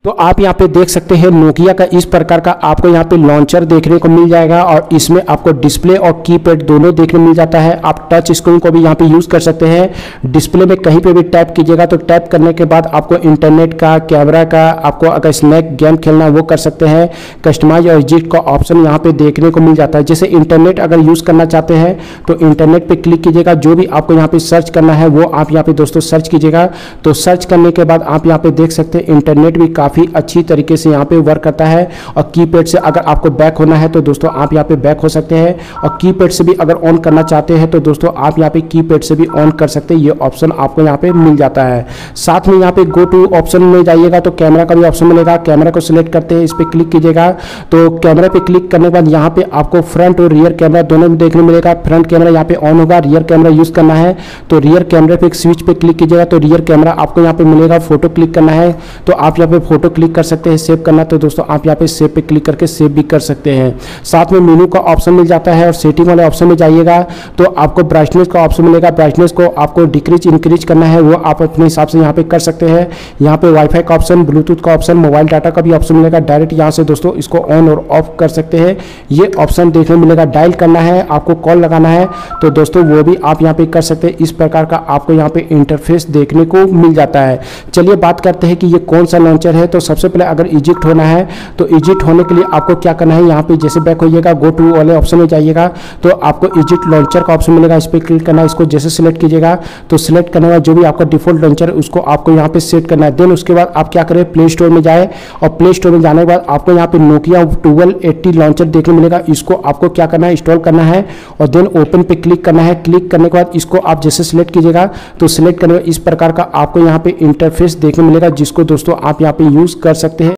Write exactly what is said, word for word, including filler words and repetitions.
तो आप यहाँ पे देख सकते हैं नोकिया का इस प्रकार का आपको यहाँ पे लॉन्चर देखने को मिल जाएगा और इसमें आपको डिस्प्ले और कीपैड दोनों देखने मिल जाता है। आप टच स्क्रीन को भी यहाँ पे यूज़ कर सकते हैं। डिस्प्ले में कहीं पे भी टैप कीजिएगा तो टैप करने के बाद आपको इंटरनेट का, कैमरा का, आपको अगर स्नैक गेम खेलना वो कर सकते हैं। कस्टमाइज और एग्जिट का ऑप्शन यहाँ पे देखने को मिल जाता है। जैसे इंटरनेट अगर यूज़ करना चाहते हैं तो इंटरनेट पर क्लिक कीजिएगा, जो भी आपको यहाँ पे सर्च करना है वो आप यहाँ पे दोस्तों सर्च कीजिएगा। तो सर्च करने के बाद आप यहाँ पे देख सकते हैं इंटरनेट भी काफ़ी अच्छी तरीके से यहाँ पे वर्क करता है। और कीपैड से अगर आपको बैक होना है तो दोस्तों आप यहाँ पे बैक हो सकते हैं, और कीपैड से भी अगर ऑन करना चाहते हैं तो दोस्तों आप यहाँ पे कीपैड से भी ऑन कर सकते हैं। ये ऑप्शन आपको यहाँ पे मिल जाता है। साथ में यहाँ पे गो टू ऑप्शन में जाइएगा तो कैमरा का भी ऑप्शन मिलेगा। कैमरा को सिलेक्ट करते हैं, इस पर क्लिक कीजिएगा तो कैमरा पे क्लिक करने के बाद यहाँ पे आपको फ्रंट और रियर कैमरा दोनों देखने मिलेगा। फ्रंट कैमरा यहाँ पे ऑन होगा, रियर कैमरा यूज करना है तो रियर कैमरे पे स्विच पे क्लिक कीजिएगा तो रियर कैमरा आपको यहाँ पे मिलेगा। फोटो क्लिक करना है तो आप यहाँ पे फोटो क्लिक कर सकते हैं। सेव करना तो दोस्तों आप यहाँ पे सेव पे क्लिक करके सेव भी कर सकते हैं। साथ में मेनू का ऑप्शन मिल जाता है और सेटिंग वाले ऑप्शन में जाइएगा तो आपको ब्राइटनेस का ऑप्शन मिलेगा। ब्राइटनेस को आपको डिक्रीज इंक्रीज करना है वो आप अपने हिसाब से यहाँ पे कर सकते हैं। यहाँ पे वाईफाई का ऑप्शन, ब्लूटूथ का ऑप्शन, मोबाइल डाटा का भी ऑप्शन मिलेगा। डायरेक्ट यहाँ से दोस्तों इसको ऑन और ऑफ कर सकते हैं, ये ऑप्शन देखने मिलेगा। डायल करना है, आपको कॉल लगाना है तो दोस्तों वो भी आप यहाँ पे कर सकते हैं। इस प्रकार का आपको यहाँ पे इंटरफेस देखने को मिल जाता है। चलिए बात करते हैं कि ये कौन सा लॉन्चर है। तो सबसे पहले अगर इजिक्ट होना है तो इजिक्ट होने के लिए आपको क्या करना है, यहाँ पे जैसे बैक होइएगा गो टू वाले ऑप्शन में जाइएगा तो आपको इजिक्ट लॉन्चर का ऑप्शन मिलेगा। इस पर क्लिक करना है, इसको जैसे सिलेक्ट कीजिएगा तो सिलेक्ट करने के बाद जो भी आपका डिफॉल्ट लॉन्चर है उसको आपको यहाँ पे सेट करना है। देन उसके बाद आप क्या करें, प्ले स्टोर में जाए और प्ले स्टोर में जाने के बाद आपको यहाँ पे नोकिया ट्वेल्व एट्टी लॉन्चर देखने मिलेगा। इसको आपको क्या करना है, इंस्टॉल करना है और देन ओपन पे क्लिक करना है। क्लिक करने के बाद इसको आप जैसे सिलेक्ट कीजिएगा तो सिलेक्ट करने के बाद इस प्रकार का आपको यहाँ पे इंटरफेस देखने मिलेगा, जिसको दोस्तों आप यहाँ पे यूज कर सकते हैं।